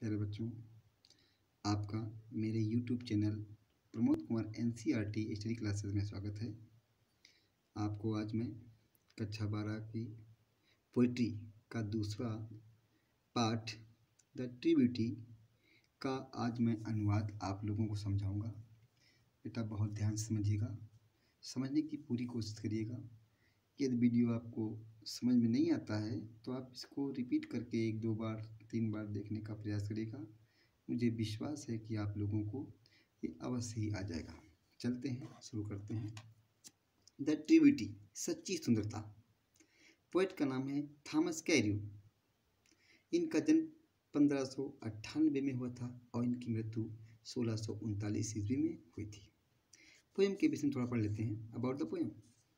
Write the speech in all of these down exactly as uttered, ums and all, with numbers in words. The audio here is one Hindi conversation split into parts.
प्यारे बच्चों, आपका मेरे YouTube channel Pramod Kumar NCERT study classes में स्वागत है। आपको आज मैं कक्षा बारह की पोइट्री का दूसरा पाठ द ट्री ब्यूटी का आज मैं अनुवाद आप लोगों को समझाऊंगा। बेटा बहुत ध्यान से समझिएगा, समझने की पूरी कोशिश करिएगा। यदि वीडियो आपको समझ में नहीं आता है तो आप इसको रिपीट करके एक दो बार तीन बार देखने का प्रयास करिएगा। मुझे विश्वास है कि आप लोगों को ये अवश्य ही आ जाएगा। चलते हैं, शुरू करते हैं। द ट्री ब्यूटी, सच्ची सुंदरता। पोएट का नाम है थॉमस कैरियो। इनका जन्म पंद्रह सौ अट्ठानबे में हुआ था और इनकी मृत्यु सोलह सौ उनतालीस ईस्वी में हुई थी। पोएम के विषय में थोड़ा पढ़ लेते हैं। About the poem.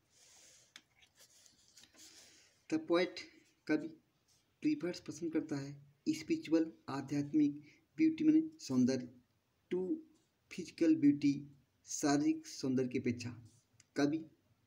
The poet, कवि, प्रीफर्स पसंद करता है स्पिरिचुअल आध्यात्मिक ब्यूटी माने सौंदर्य टू फिजिकल ब्यूटी शारीरिक सौंदर्य की अपेक्षा। कवि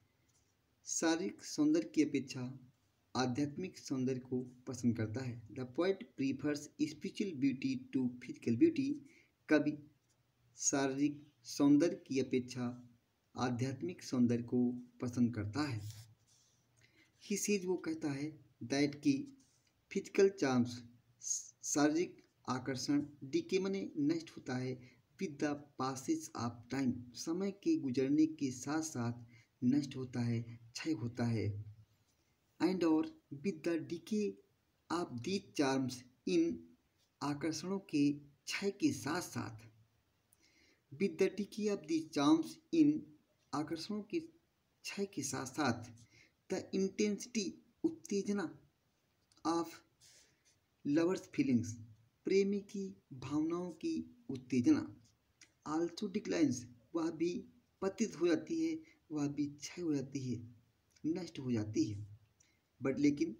शारीरिक सौंदर्य की अपेक्षा आध्यात्मिक सौंदर्य को पसंद करता है। The poet prefers spiritual beauty to physical beauty. कवि शारीरिक सौंदर्य की अपेक्षा आध्यात्मिक सौंदर्य को पसंद करता है। ही सेज, वो कहता है, दैट की फिजिकल चार्म्स शारीरिक आकर्षण डीके मने नष्ट होता है with the passage of time, समय के गुजरने के साथ साथ नष्ट होता है, क्षय होता है। एंड और with the decay of these charms, इन आकर्षणों के क्षय के साथ साथ with the decay of these charms, इन आकर्षणों के क्षय के साथ साथ द इंटेंसिटी उत्तेजना ऑफ लवर्स फीलिंग्स, प्रेमी की भावनाओं की उत्तेजना आल्सो डिक्लाइंस, वह भी पतित हो जाती है, वह भी क्षय हो जाती है, नष्ट हो जाती है। बट लेकिन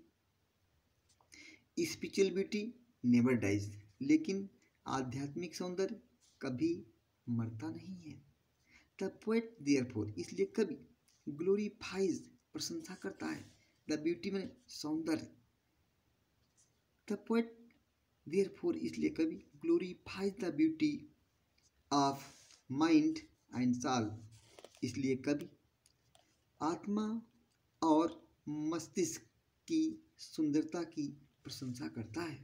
स्पिरिचुअल ब्यूटी नेवर डाइज, लेकिन आध्यात्मिक सौंदर्य कभी मरता नहीं है। द पोएट देयरफॉर, इसलिए कवि ग्लोरीफाइज, प्रशंसा करता है, द ब्यूटी में सौंदर्य। द पोएट देयरफॉर, इसलिए कवि glorifies the beauty of mind and soul, इसलिए कवि आत्मा और मस्तिष्क की सुंदरता की प्रशंसा करता है।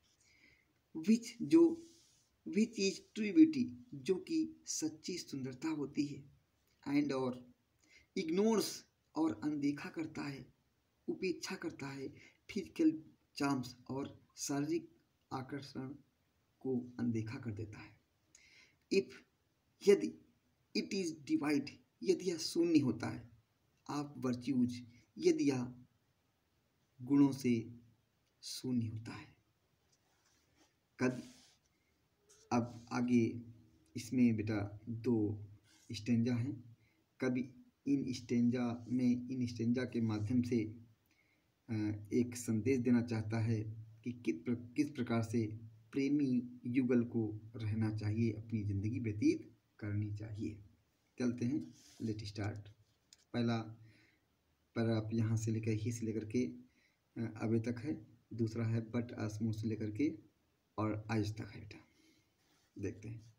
विच जो विच इज ट्रू ब्यूटी, जो कि सच्ची सुंदरता होती है। एंड और इग्नोर्स, और अनदेखा करता है, उपेक्षा करता है फिजिकल चार्म्स, और शारीरिक आकर्षण को अनदेखा कर देता है। इफ, यदि, इट इज डिवाइड, यदि यह शून्य होता है, आप वर्च्यूज, यदि यह गुणों से शून्य होता है। कवि, अब आगे इसमें बेटा दो स्टेंजा हैं। कवि इन स्टेंजा में इन स्टेंजा के माध्यम से एक संदेश देना चाहता है कि किस प्र, किस प्रकार से प्रेमी युगल को रहना चाहिए, अपनी ज़िंदगी व्यतीत करनी चाहिए। चलते हैं, लेट स्टार्ट। पहला पैरा आप यहाँ से लेकर ही से लेकर के अबे तक है, दूसरा है बट आसमू से लेकर के और आज तक है। बेटा देखते हैं।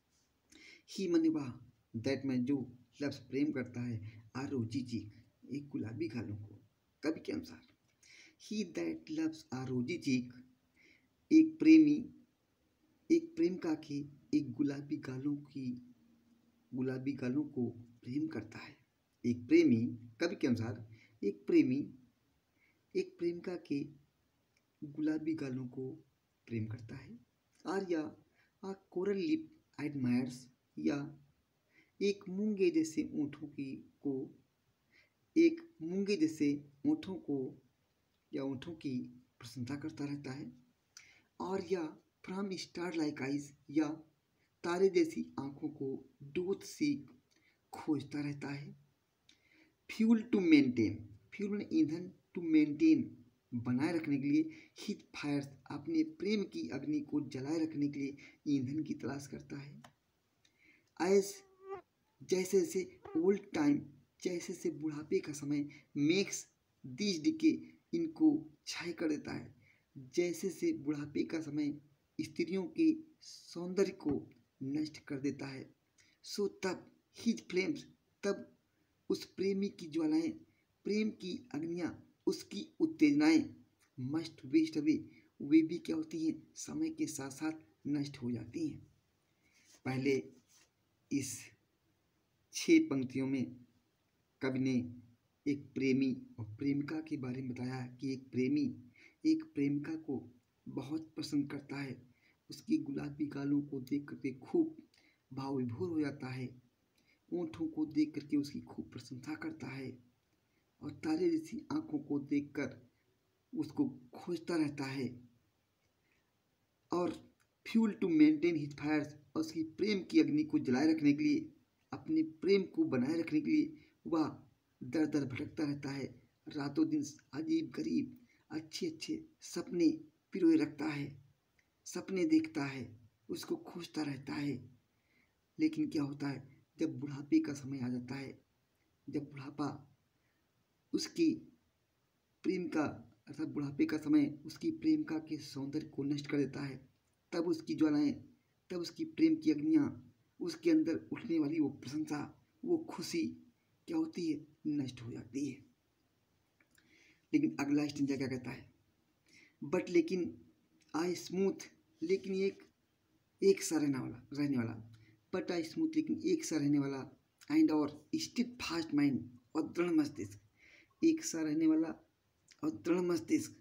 ही मने वाह, दैट में जो लफ्ज़ प्रेम करता है, आ रोजी चीक, एक गुलाबी गालों को। कवि के अनुसार ही दैट लव्स आ रोजी चीक, एक प्रेमी, एक प्रेम का के एक गुलाबी गालों की गुलाबी गालों को प्रेम करता है। एक प्रेमी, कवि के अनुसार एक प्रेमी एक प्रेम का के गुलाबी गालों को प्रेम करता है। और या आ कोरल लिप एडमायर्स, या एक मूंगे जैसे ओंठों की को एक मूंगे जैसे ओंठों को या ओंठों की प्रशंसा करता रहता है। और या फ्रॉम स्टार लाइक आइज, या तारे जैसी आंखों को डोथ से खोजता रहता है। फ्यूल टू मेंटेन, फ्यूल में ईंधन, टू मेंटेन बनाए रखने के लिए, हिट फायर्स, अपने प्रेम की अग्नि को जलाए रखने के लिए ईंधन की तलाश करता है। एज, जैसे जैसे ओल्ड टाइम, जैसे से बुढ़ापे का समय, मेक्स दिस डिके, इनको क्षय कर देता है। जैसे से बुढ़ापे का समय स्त्रियों के सौंदर्य को नष्ट कर देता है। सो तब हिज फ्लेम्स, तब उस प्रेमी की ज्वालाएं, प्रेम की अग्नियां, उसकी उत्तेजनाएं मस्ट वेस्ट अवे, वे भी क्या होती हैं, समय के साथ साथ नष्ट हो जाती हैं। पहले इस छह पंक्तियों में कवि ने एक प्रेमी और प्रेमिका के बारे में बताया कि एक प्रेमी एक प्रेमिका को बहुत पसंद करता है, उसकी गुलाबी गालों को देख करके खूब भाव विभोर हो जाता है, ओंठों को देख करके उसकी खूब प्रशंसा करता है और तारे जैसी आंखों को देखकर उसको खोजता रहता है। और fuel to maintain his fires, और उसकी प्रेम की अग्नि को जलाए रखने के लिए, अपने प्रेम को बनाए रखने के लिए वह दर दर भटकता रहता है, रातों दिन अजीब गरीब अच्छे अच्छे सपने पिरोए रखता है, सपने देखता है, उसको खोजता रहता है। लेकिन क्या होता है, जब बुढ़ापे का समय आ जाता है, जब बुढ़ापा उसकी प्रेम का अर्थात बुढ़ापे का समय उसकी प्रेमिका के सौंदर्य को नष्ट कर देता है, तब उसकी ज्वालाएं, तब उसकी प्रेम की अग्नियां, उसके अंदर उठने वाली वो प्रशंसा, वो खुशी क्या होती है, नष्ट हो जाती है। लेकिन अगला स्टेंजा क्या कहता है, बट लेकिन आई स्मूथ, लेकिन एक एक सा रहने वाला रहने वाला बट आई स्मूथ, लेकिन एक सा रहने वाला, एंड और स्टिफ फास्ट माइंड, और दृढ़ मस्तिष्क, एक सा रहने वाला और दृढ़ मस्तिष्क,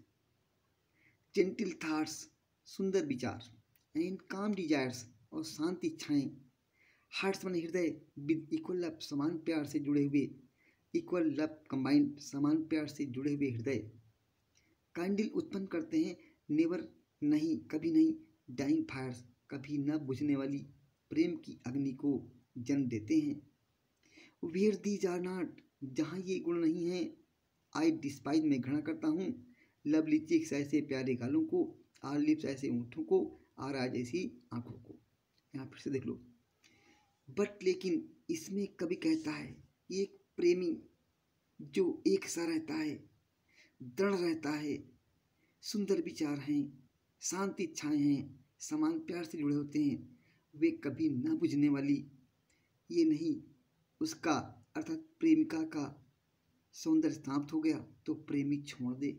जेंटिल थॉट्स, सुंदर विचार, एंड काम डिजायर्स, और शांति इच्छाएं, हार्ट्स मन हृदय, विद इक्वल लव, समान प्यार से जुड़े हुए, इक्वल लव कंबाइंड, समान प्यार से जुड़े हुए हृदय, कैंडल उत्पन्न करते हैं, नेवर नहीं, कभी नहीं, डाइंग फायर्स, कभी न बुझने वाली प्रेम की अग्नि को जन्म देते हैं। वेयर दीज आर नॉट, जहाँ ये गुण नहीं हैं, आई डिस्पाइज, मैं घृणा करता हूँ, लवली चिक्स, ऐसे प्यारे गालों को, आर लिप्स, ऐसे ऊँटों को, आर आइज, ऐसी आँखों को। यहाँ फिर से देख लो, बट लेकिन इसमें कवि कहता है एक प्रेमी जो एक सा रहता है, दृढ़ रहता है, सुंदर विचार हैं, शांति इच्छाएं हैं, समान प्यार से जुड़े होते हैं, वे कभी न बुझने वाली, ये नहीं, उसका अर्थात प्रेमिका का सौंदर्य समाप्त हो गया तो प्रेमी छोड़ दे,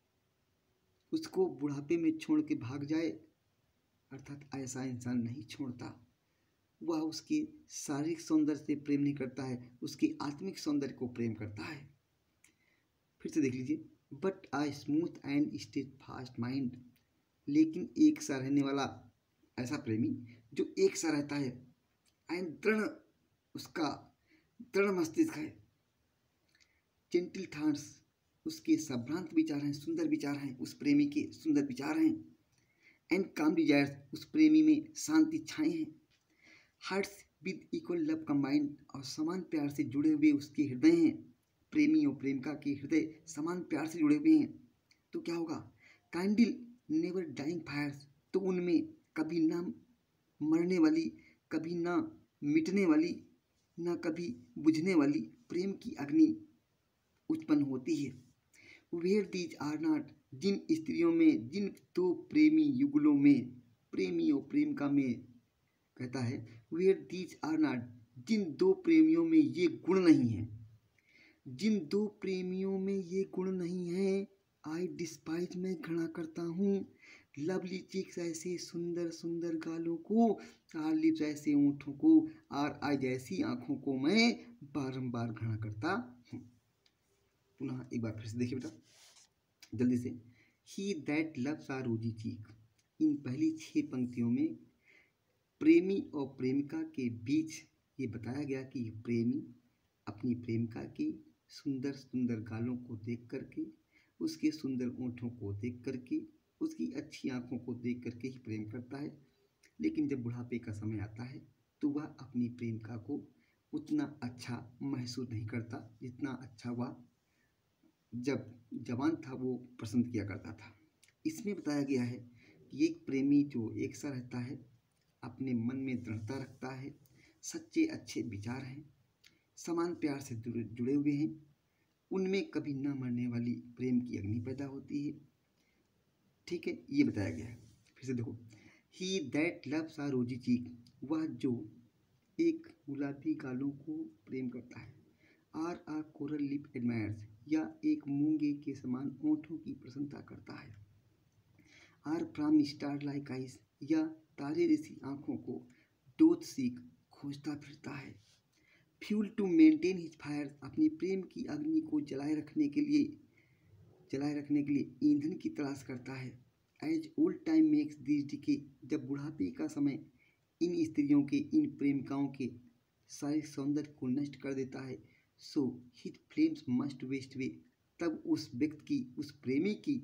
उसको बुढ़ापे में छोड़ के भाग जाए, अर्थात ऐसा इंसान नहीं छोड़ता। वह उसके शारीरिक सौंदर्य से प्रेम नहीं करता है, उसके आत्मिक सौंदर्य को प्रेम करता है। फिर से देख लीजिए, but I smooth and steadfast mind, लेकिन एक सा रहने वाला ऐसा प्रेमी जो एक सा रहता है, एंड दृढ़, उसका दृढ़ मस्तिष्क है, जेंटिल थॉट्स, उसके संभ्रांत विचार हैं, सुंदर विचार हैं, उस प्रेमी के सुंदर विचार हैं, एंड काम डिजायर्स, उस प्रेमी में शांति इच्छाएं हैं, hearts with equal love combined, और समान प्यार से जुड़े हुए उसके हृदय हैं, प्रेमी और प्रेमिका के हृदय समान प्यार से जुड़े हुए हैं। तो क्या होगा, कैंडल नेवर डाइंग फायर्स, तो उनमें कभी ना मरने वाली, कभी ना मिटने वाली, ना कभी बुझने वाली प्रेम की अग्नि उत्पन्न होती है। वेयर दीज आर नॉट, जिन स्त्रियों में, जिन दो प्रेमी युगलों में, प्रेमी और प्रेमिका में कहता है, वेयर दीज आर नॉट, जिन दो प्रेमियों में ये गुण नहीं है, जिन दो प्रेमियों में ये गुण नहीं है, आई डिस्पाइज, मैं घृणा करता हूँ, लवली चिक्स, ऐसे सुंदर सुंदर गालों को, आर लिप्स, ऐसे ओंठों को, आर आई, जैसी आँखों को मैं बारंबार घृणा करता हूँ। पुनः एक बार फिर से देखिए बेटा जल्दी से, ही दैट लव्स आर रोजी चीक, इन पहली छह पंक्तियों में प्रेमी और प्रेमिका के बीच ये बताया गया कि प्रेमी अपनी प्रेमिका की सुंदर सुंदर गालों को देख करके, उसके सुंदर ओंठों को देख करके, उसकी अच्छी आंखों को देख करके ही प्रेम करता है। लेकिन जब बुढ़ापे का समय आता है तो वह अपनी प्रेमिका को उतना अच्छा महसूस नहीं करता जितना अच्छा वह जब जवान था वो पसंद किया करता था। इसमें बताया गया है कि एक प्रेमी जो एक सा रहता है, अपने मन में दृढ़ता रखता है, सच्चे अच्छे विचार हैं, समान प्यार से जुड़े हुए हैं, उनमें कभी न मरने वाली प्रेम की अग्नि पैदा होती है। ठीक है, ये बताया गया है। फिर से देखो, ही दैट लव्स आ रोजी चीक, वह जो एक गुलाबी गालों को प्रेम करता है। Or a coral lip admires, या एक मूंगे के समान ओंठों की प्रशंसा करता है। Or from star like eyes, या तारे जैसी आंखों को डोथ सीख खोजता फिरता है। Fuel to maintain his fire, अपनी प्रेम की अग्नि को जलाए रखने के लिए जलाए रखने के लिए ईंधन की तलाश करता है। As old time makes this decay, जब बुढ़ापे का समय इन स्त्रियों के, इन प्रेमिकाओं के सारे सौंदर्य को नष्ट कर देता है। So his flames must waste away, तब उस व्यक्ति की, उस प्रेमी की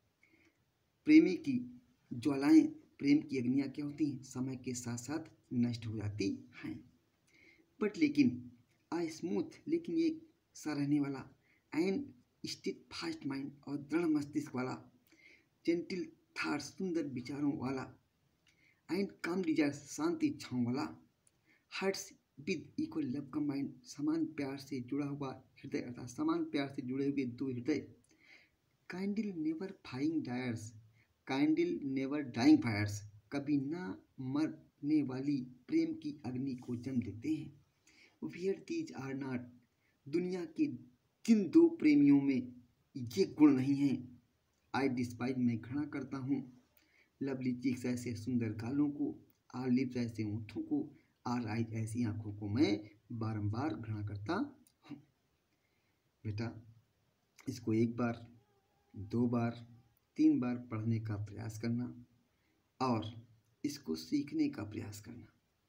प्रेमी की ज्वालाएं, प्रेम की अग्नियाँ क्या होती हैं, समय के साथ साथ नष्ट हो जाती हैं। बट लेकिन आ स्मूथ, लेकिन एक सा रहने वाला, एंड स्टिट फास्ट माइंड, और दृढ़ मस्तिष्क वाला, जेंटिल थाट, सुंदर विचारों वाला, एंड काम डिजायर, शांत इच्छाओं वाला, hearts with equal love combined, समान प्यार से जुड़ा हुआ हृदय, अर्थात समान प्यार से जुड़े हुए दो हृदय। Kindle never dying fires, kindle never dying fires, कभी ना मरने वाली प्रेम की अग्नि को जन्म देते हैं। वेयर दीज आर नॉट, दुनिया के जिन दो प्रेमियों में ये गुण नहीं हैं, आई डिस्पाइज, मैं घृणा करता हूँ। लवली चीक्स, ऐसे सुंदर गालों को, आर लिप्स, ऐसे ओंठों को, आर आइज, ऐसी आंखों को मैं बारंबार घृणा करता हूँ। बेटा, इसको एक बार, दो बार, तीन बार पढ़ने का प्रयास करना और इसको सीखने का प्रयास करना।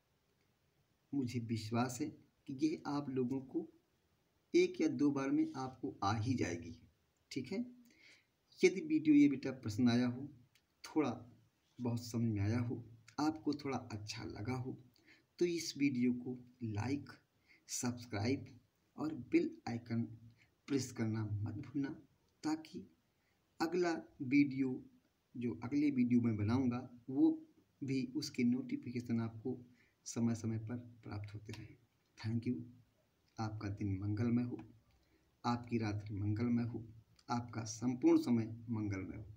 मुझे विश्वास है कि यह आप लोगों को एक या दो बार में आपको आ ही जाएगी। ठीक है। यदि वीडियो ये बेटा पसंद आया हो, थोड़ा बहुत समझ में आया हो, आपको थोड़ा अच्छा लगा हो, तो इस वीडियो को लाइक, सब्सक्राइब और बेल आइकन प्रेस करना मत भूलना, ताकि अगला वीडियो जो अगले वीडियो में बनाऊंगा वो भी, उसके नोटिफिकेशन आपको समय समय पर प्राप्त होते रहें। Thank you. आपका दिन मंगलमय हो, आपकी रात्रि मंगलमय हो, आपका संपूर्ण समय मंगलमय हो।